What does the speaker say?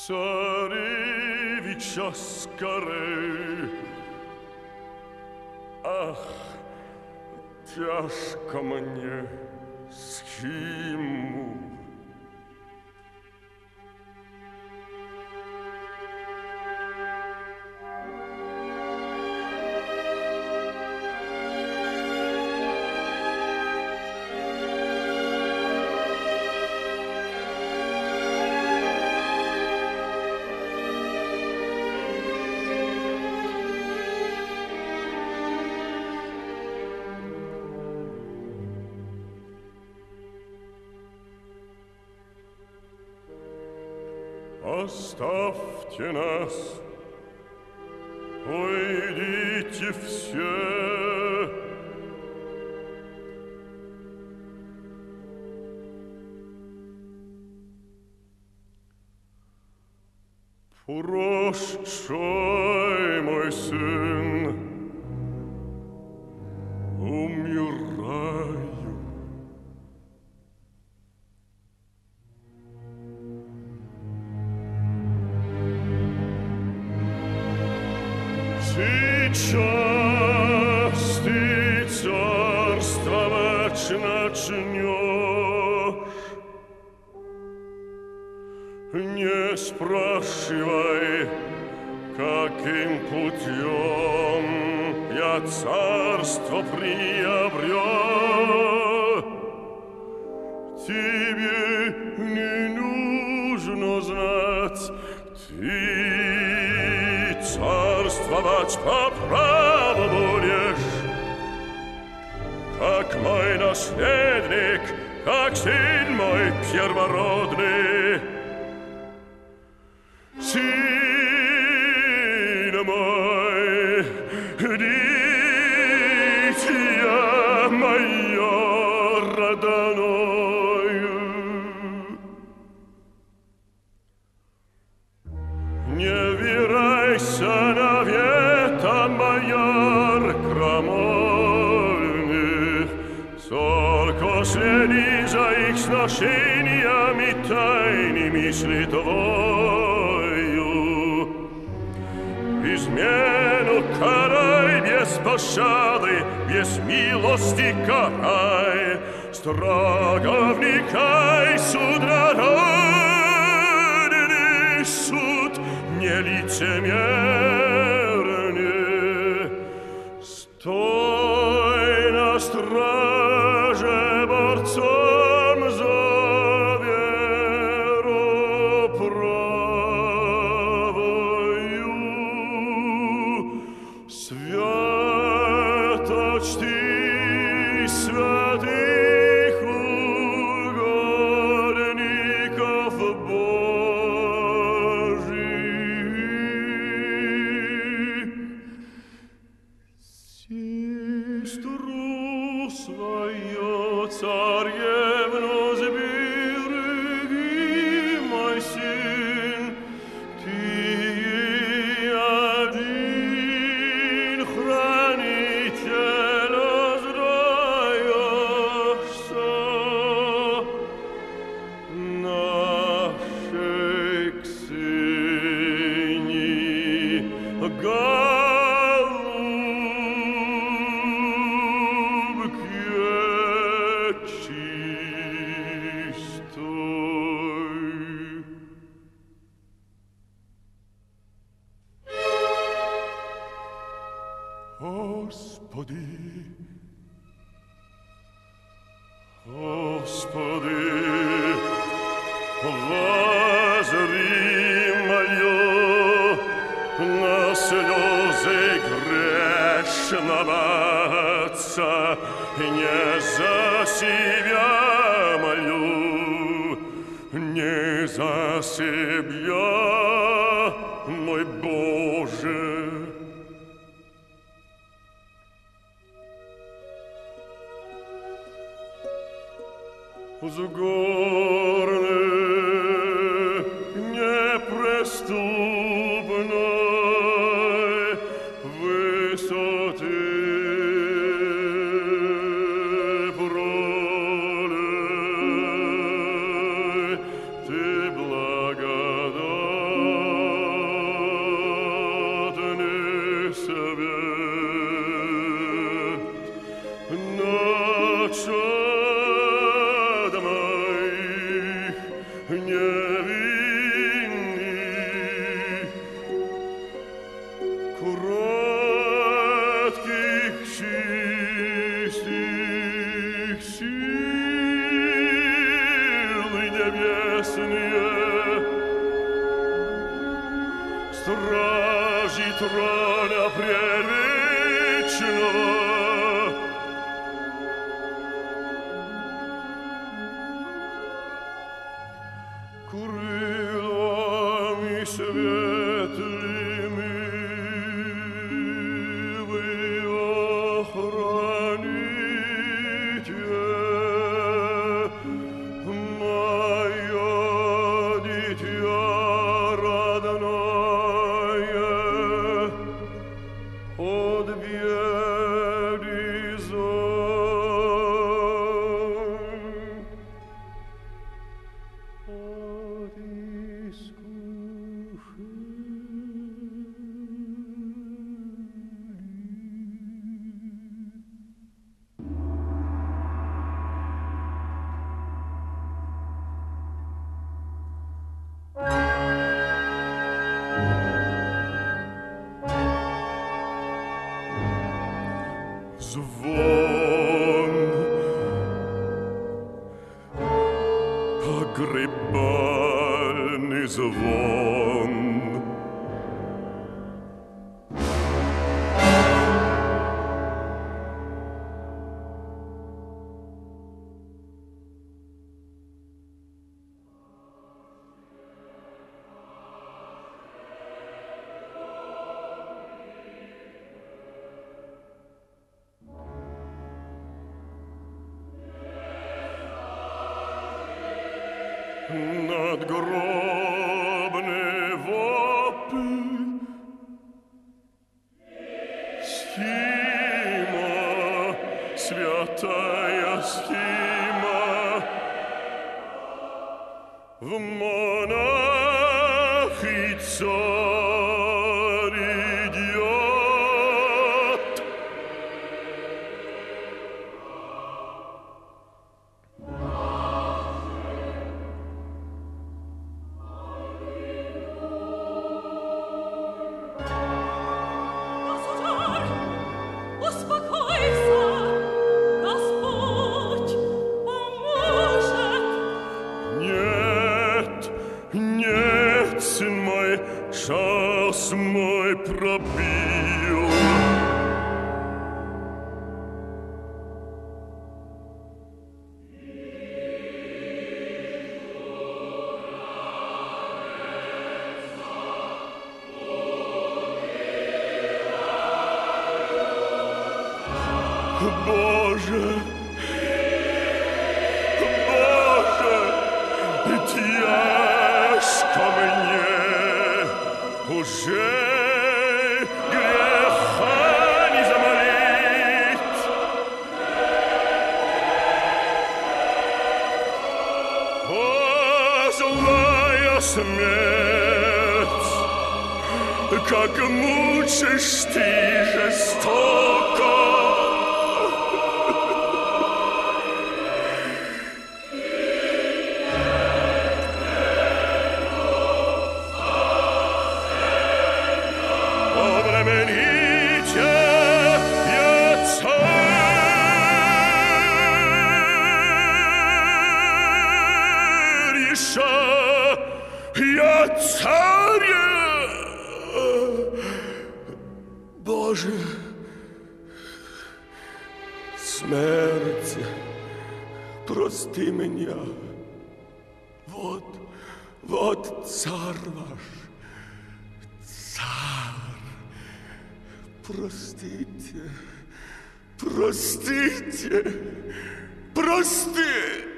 Царевича скорей. Ах, тяжко мне схиму. Оставьте нас, уйдите все. Прощай, мой сын, умираю. Сейчас ты царствовать начнешь. Не спрашивай, каким путем я царство приобрел. Тебе не нужно знать, ты царствовать по праву будешь, как мой наследник, как сын мой первородный. Сын мой, дитя мое родное, не вирайся наветом бояр крамольных, только следи за их сношениями тайными с Литвою. Измену карай без пощады, без милости карай, строго вникай, суд народный, суд не лицемерный. Стой на страже борцом за веру правую. Свято чти святых угодников Божьих. Сестру свою царевну сбереги, мой сын, ты один хранитель остаешься нашей Ксении голубке чистой. Господи, Господи, возри мое на слезы грешного отца, не за себя молю, не за себя, мой Боже. С горной неприступной высоты пролей ты благодать. невинных, кротких, чистых силы небесные, стражи трона предвечного, крылами светлыми вы охраните мое дитя родное от бед и зол, от звон, погребальный звон. Надгробный вопль, схима, святая схима, в монахи царь идет. Нет, сын мой, час мой пробил. Боже, Боже, тяжко мне, уже греха не замолить. О, злая смерть, как мучишь ты жестоко. Я царь, Боже, смерть, прости меня. Вот царь ваш, царь, простите, простите, простите.